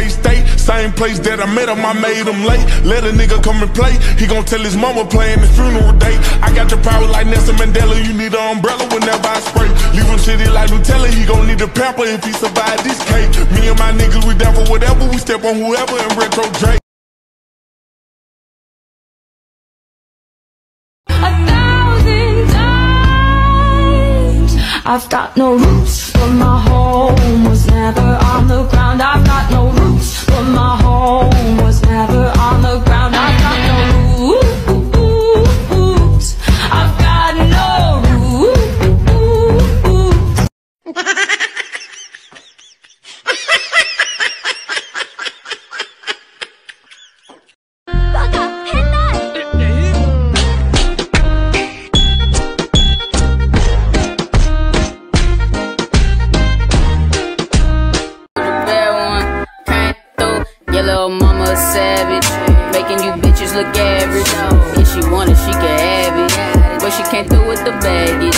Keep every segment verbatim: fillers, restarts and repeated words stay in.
K-State, same place that I met him, I made him late. Let a nigga come and play, he gon' tell his mama playing his funeral date. I got your power like Nelson Mandela, you need an umbrella whenever I spray. Leave him shitty like Nutella, he gon' need a pamper if he survive this cake. Me and my niggas, we down for whatever, we step on whoever in retro Drake. I've got no roots, but my home was never on the ground. I've got no roots, but my home was never on the ground. I've got no roots. I've got no roots. Mama savage, making you bitches look average. If she want it, she can have it, but she can't do it the baggage.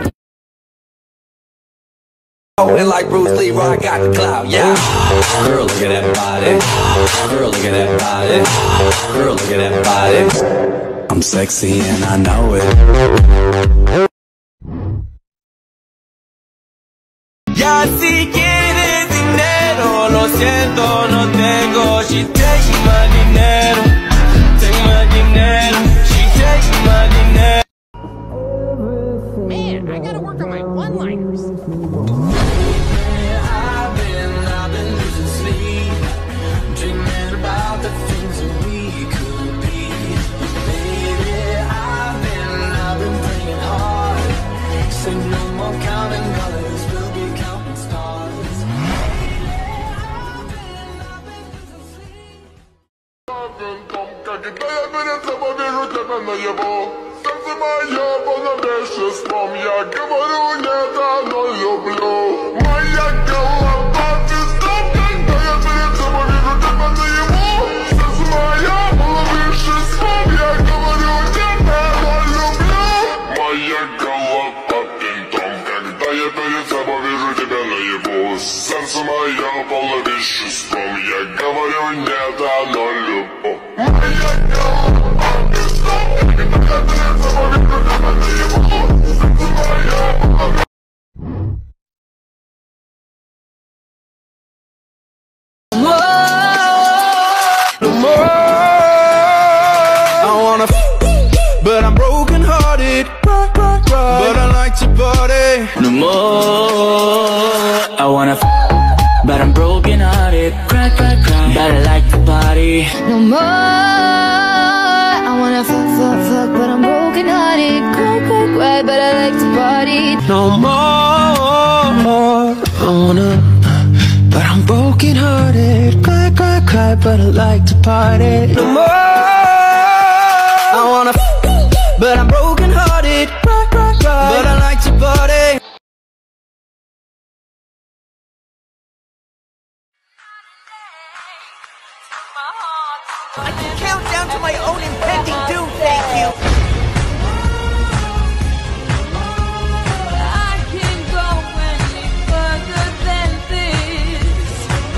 Oh, and like Bruce Lee, I got the clout, yeah. Girl, look at that body. Girl, look at that body. Girl, look at that body. I'm sexy and I know it. Ya si quieres dinero, lo siento, no tengo. She taking my dinero, take my dinero. She taking my dinero. Man, I gotta work on my one-liners. I've been, I've been losing sleep, dreaming about the things that we could be. Baby, I've been, I've been praying hard. Say no more counting dollars, we'll be counting stars. Serce moje, bo na wierzchu wspomnia, говорю, нет, оно люблю. Моя голова без стопки, да я перед собой вижу тебя наяву. Сердце мое, bo na wierzchu wspomnia, говорю, нет, оно люблю. Моя голова бинтом, когда я перед собой вижу тебя наяву. Сердце мое, bo na wierzchu wspomnia, говорю, нет, оно люблю. Моя голова без стопки. But I'm broken hearted, but I like to party. No more. I wanna f, but I'm broken hearted, cry, cry, cry, but I like to party. No more. I wanna fuck, fuck, fuck, but I'm broken hearted. Cry, cry, cry, but I like to party. No more. I wanna, but I'm broken hearted, cry, cry, cry, but I like to party. No more. I wanna, but I'm broken hearted, cry, cry, cry, but I like to party. I can count down to my own impending doom, thank you. I can't go any further than this.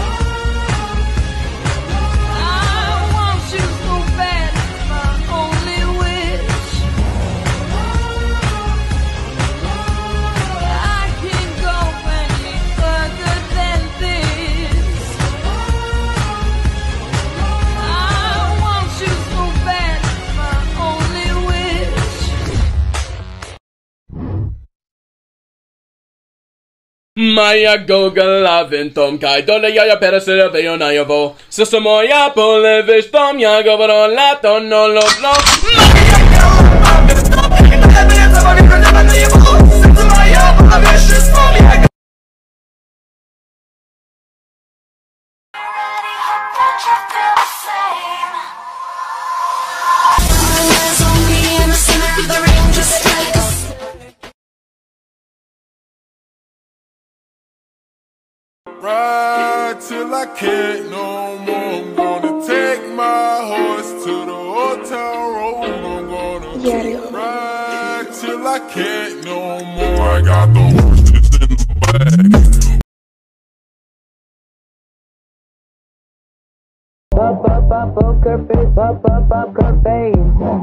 I want you so bad, it's my only wish. I can't go any further than this. I want you so bad, it's my only wish. Moja Google vintom kaj dole jaja perese vejo na javo. Sestra moja poleviš tom ja govoro lato no loblo. Moja Google vintom kaj dole jaja perese vejo na javo. Sestra moja poleviš tom ja. Ride till I can't no more. I'm gonna take my horse to the old town road. I'm gonna ride till I can't no more. I got the horses in the back. her face, up, up, up her face.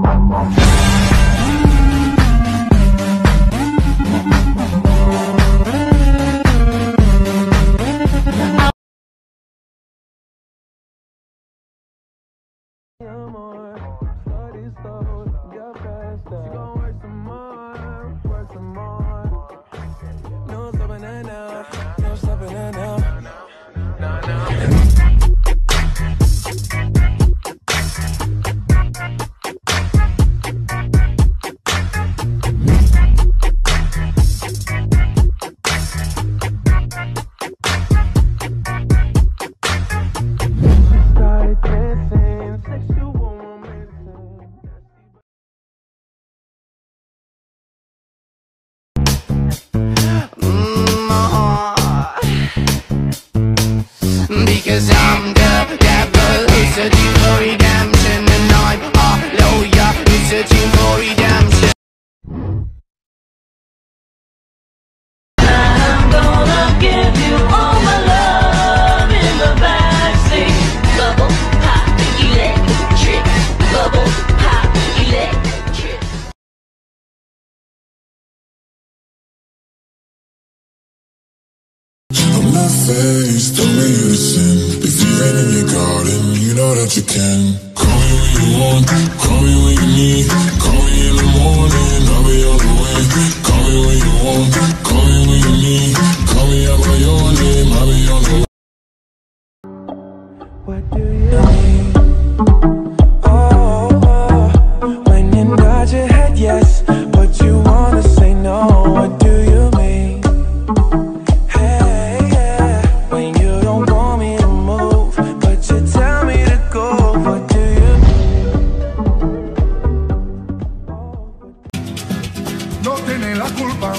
Because I'm the devil who's searching for redemption, and I'm a lawyer who's searching for redemption. I'm gonna give you all my love in the backseat. Bubble pop, electric. Bubble pop, electric. I'm not faced, don't make you sin. If you're in your garden, you know that you can. Call me when you want, call me when you need. Call me in the morning, I'll be on the way. Call me when you want, call me when you need. Call me out by your name, I'll be on the way. What do you mean? Oh, oh, when you nod your head yes, but you wanna say no. What do you mean? Hey, yeah, when you don't want me to move, but you tell me to go. What do you mean? No tiene la culpa.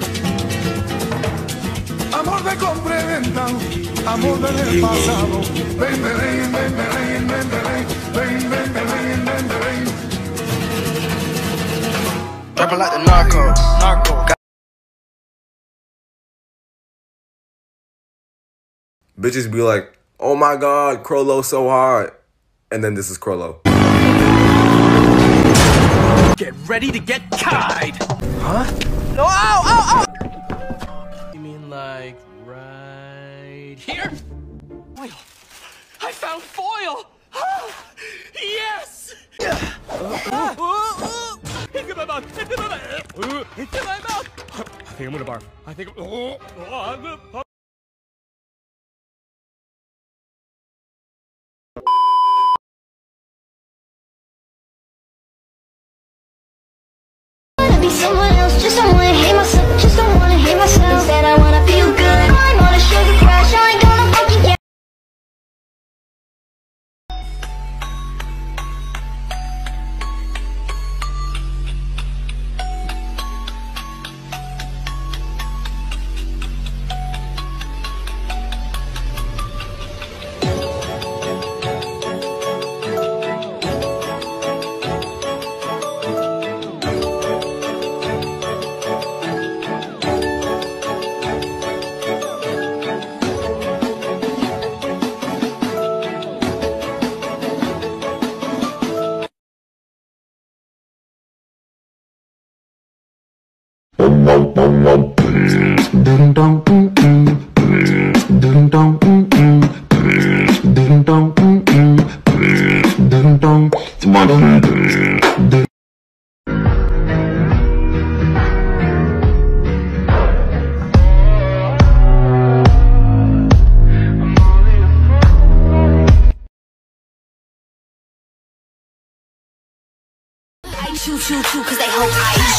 Amor de compra y venta, amor del pasado. Ven, ven, ven, ven, ven, ven, ven, ven, ven, ven, ven, ven. Rapping like the narco, narco. Bitches be like, oh my god, Crollo so hard. And then this is Crollo. Get ready to get kied! Huh? No, ow, ow, ow! You mean like right here? Foil! I found foil! Yes! Into my mouth! Into my mouth! Into my mouth! I think I'm gonna barf. I think I'm... Oh, I'm gonna... Be someone else, just don't wanna hate myself, just don't wanna hate myself. Instead I wanna feel good. I'm on a sugar crash, I ain't gonna fucking get. Choo choo choo, cause they hope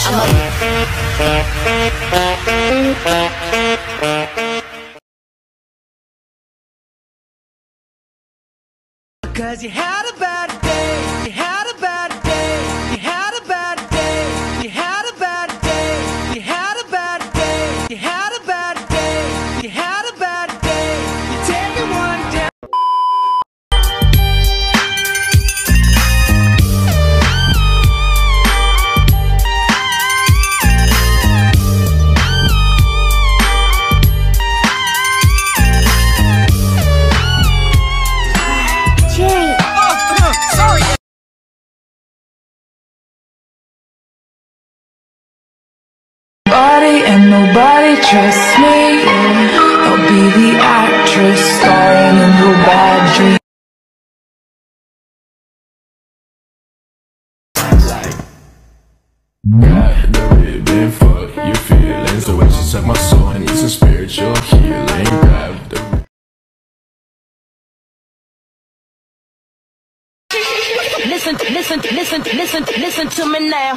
I Cause you had a bad day, you had a bad day, you had a bad day, you had a bad day, you had a bad day, you had a bad day, you had a bad day, you take it one down. Jay. be the actress starring in your bad dream. Got the ribbon, fuck your feelings. The way she suck my soul and needs some spiritual healing. Grab the Listen, listen, listen, listen, listen to me now.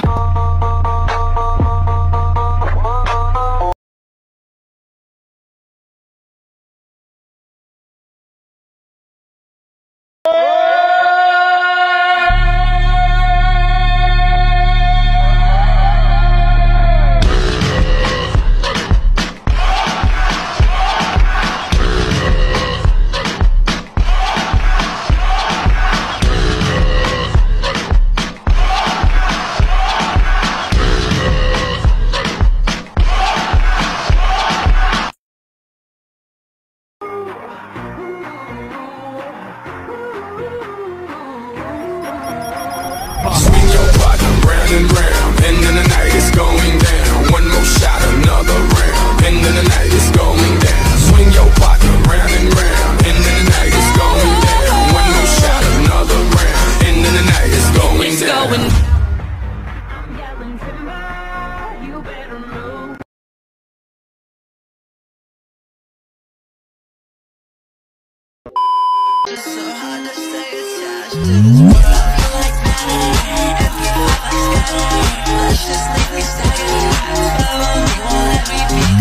swing your partner round and round, and then the night is going down. One more shot, another round, and then the night is going down. Swing your partner round and round, and then the night is going down. One more shot, another round, and then the night is going down. You better move. It's so hard to stay attached to